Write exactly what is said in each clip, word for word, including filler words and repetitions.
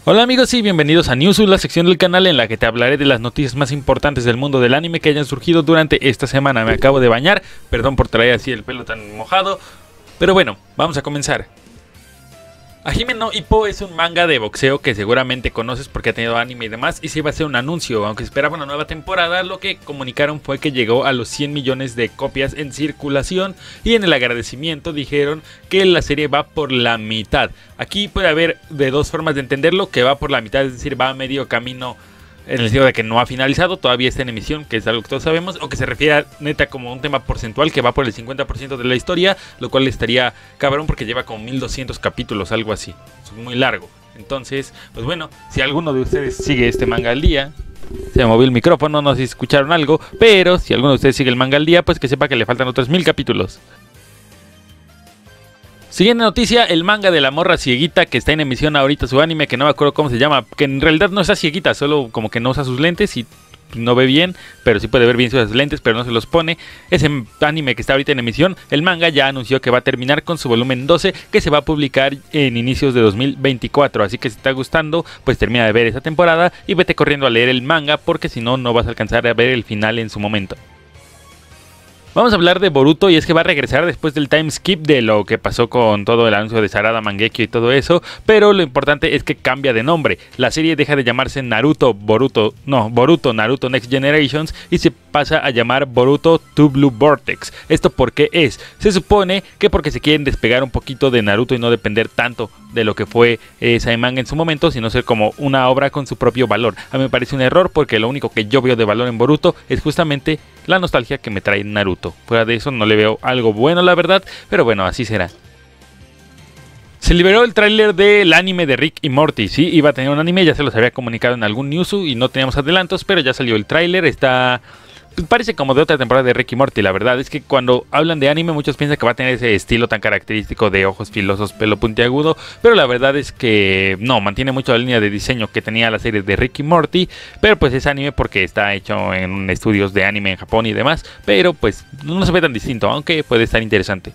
Hola amigos y bienvenidos a Newsu, la sección del canal en la que te hablaré de las noticias más importantes del mundo del anime que hayan surgido durante esta semana. Me acabo de bañar, perdón por traer así el pelo tan mojado, pero bueno, vamos a comenzar. Hajime no Ippo es un manga de boxeo que seguramente conoces porque ha tenido anime y demás, y sí va a ser un anuncio, aunque esperaba una nueva temporada. Lo que comunicaron fue que llegó a los cien millones de copias en circulación, y en el agradecimiento dijeron que la serie va por la mitad. Aquí puede haber de dos formas de entenderlo, que va por la mitad, es decir, va a medio camino en el sentido de que no ha finalizado, todavía está en emisión, que es algo que todos sabemos, o que se refiere a, neta, como un tema porcentual que va por el cincuenta por ciento de la historia, lo cual estaría cabrón porque lleva como mil doscientos capítulos, algo así, es muy largo. Entonces, pues bueno, si alguno de ustedes sigue este manga al día, se me movió el micrófono, no sé si escucharon algo, pero si alguno de ustedes sigue el manga al día, pues que sepa que le faltan otros mil capítulos. Siguiente noticia, el manga de la morra cieguita que está en emisión ahorita, su anime, que no me acuerdo cómo se llama, que en realidad no está cieguita, solo como que no usa sus lentes y no ve bien, pero sí puede ver bien sus lentes, pero no se los pone. Ese anime que está ahorita en emisión, el manga ya anunció que va a terminar con su volumen doce, que se va a publicar en inicios de dos mil veinticuatro, así que si te está gustando, pues termina de ver esa temporada y vete corriendo a leer el manga, porque si no, no vas a alcanzar a ver el final en su momento. Vamos a hablar de Boruto, y es que va a regresar después del time skip de lo que pasó con todo el anuncio de Sarada Mangekyo y todo eso, pero lo importante es que cambia de nombre. La serie deja de llamarse Naruto Boruto, no, Boruto Naruto Next Generations y se pasa a llamar Boruto Two Blue Vortex. ¿Esto por qué es? Se supone que porque se quieren despegar un poquito de Naruto y no depender tanto de lo que fue ese manga en su momento, sino ser como una obra con su propio valor. A mí me parece un error porque lo único que yo veo de valor en Boruto es justamente la nostalgia que me trae Naruto. Fuera de eso no le veo algo bueno, la verdad, pero bueno, así será. Se liberó el tráiler del anime de Rick y Morty. Sí, iba a tener un anime, ya se los había comunicado en algún newsu y no teníamos adelantos, pero ya salió el tráiler. Está... parece como de otra temporada de Rick y Morty. La verdad es que cuando hablan de anime muchos piensan que va a tener ese estilo tan característico de ojos filosos, pelo puntiagudo, pero la verdad es que no, mantiene mucho la línea de diseño que tenía la serie de Rick y Morty, pero pues es anime porque está hecho en estudios de anime en Japón y demás, pero pues no se ve tan distinto, aunque puede estar interesante.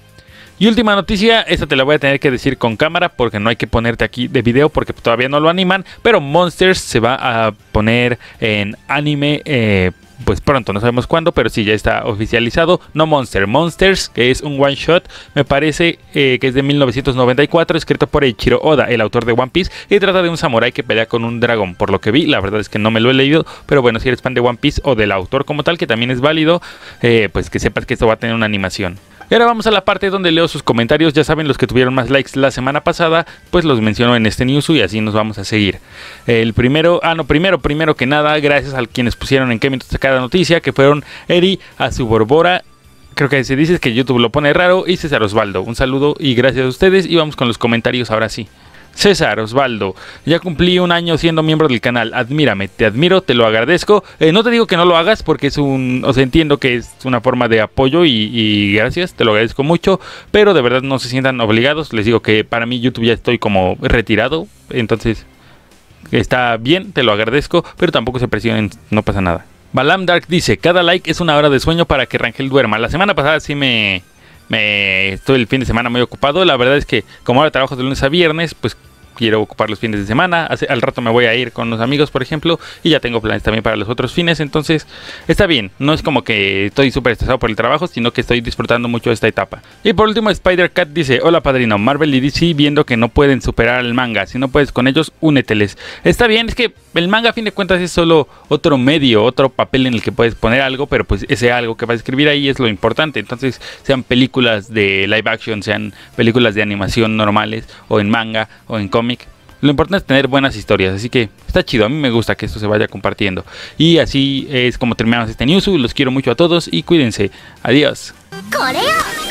Y última noticia, esta te la voy a tener que decir con cámara porque no hay que ponerte aquí de video porque todavía no lo animan, pero Monsters se va a poner en anime eh, pues pronto, no sabemos cuándo, pero sí ya está oficializado. No Monster, Monsters, que es un one shot, me parece eh, que es de mil novecientos noventa y cuatro, escrito por Eiichiro Oda, el autor de One Piece, y trata de un samurái que pelea con un dragón. Por lo que vi, la verdad es que no me lo he leído, pero bueno, si eres fan de One Piece o del autor como tal, que también es válido, eh, pues que sepas que esto va a tener una animación. Y ahora vamos a la parte donde leo sus comentarios. Ya saben, los que tuvieron más likes la semana pasada, pues los menciono en este newsu y así nos vamos a seguir. El primero, ah no, primero, primero que nada, gracias a quienes pusieron en qué minutos de cada noticia, que fueron Eri, Azuborbora, creo que se dice que YouTube lo pone raro, y César Osvaldo. Un saludo y gracias a ustedes, y vamos con los comentarios ahora sí. César Osvaldo, ya cumplí un año siendo miembro del canal, admírame, te admiro, te lo agradezco, eh, no te digo que no lo hagas porque es un, o sea, entiendo que es una forma de apoyo y, y gracias, te lo agradezco mucho, pero de verdad no se sientan obligados. Les digo que para mí YouTube ya estoy como retirado, entonces está bien, te lo agradezco, pero tampoco se presionen, no pasa nada. Balam Dark dice, cada like es una hora de sueño para que Rangel duerma. La semana pasada sí me... Me estoy el fin de semana muy ocupado. La verdad es que como ahora trabajo de lunes a viernes, pues quiero ocupar los fines de semana. Hace, al rato me voy a ir con unos amigos, por ejemplo, y ya tengo planes también para los otros fines. Entonces está bien, no es como que estoy súper estresado por el trabajo, sino que estoy disfrutando mucho esta etapa. Y por último, Spider Cat dice, hola padrino, Marvel y D C viendo que no pueden superar al manga. Si no puedes con ellos, úneteles. Está bien, es que el manga a fin de cuentas es solo otro medio, otro papel en el que puedes poner algo, pero pues ese algo que vas a escribir ahí es lo importante. Entonces, sean películas de live action, sean películas de animación normales, o en manga, o en cómic, lo importante es tener buenas historias, así que está chido. A mí me gusta que esto se vaya compartiendo. Y así es como terminamos este newsu. Los quiero mucho a todos y cuídense. Adiós.